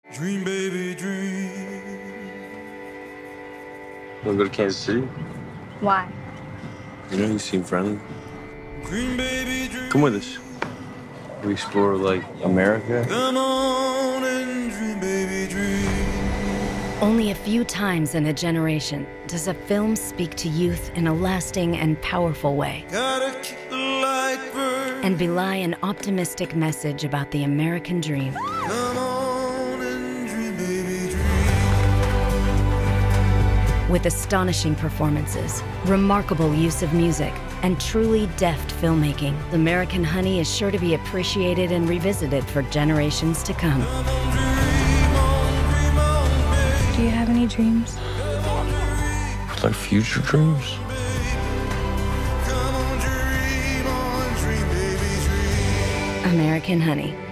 Dream, baby, dream. Wanna go to Kansas City? Why? You know, you seem friendly. Dream, baby, dream. Come with us. We explore, like, America. Come on and dream, baby, dream. Only a few times in a generation does a film speak to youth in a lasting and powerful way, Gotta keep the light burn. and belie an optimistic message about the American dream. Come on and dream, baby, dream. With astonishing performances, remarkable use of music, and truly deft filmmaking, American Honey is sure to be appreciated and revisited for generations to come. Do you have any dreams? Like future dreams? Come on, dream on, dream, baby, dream. American Honey.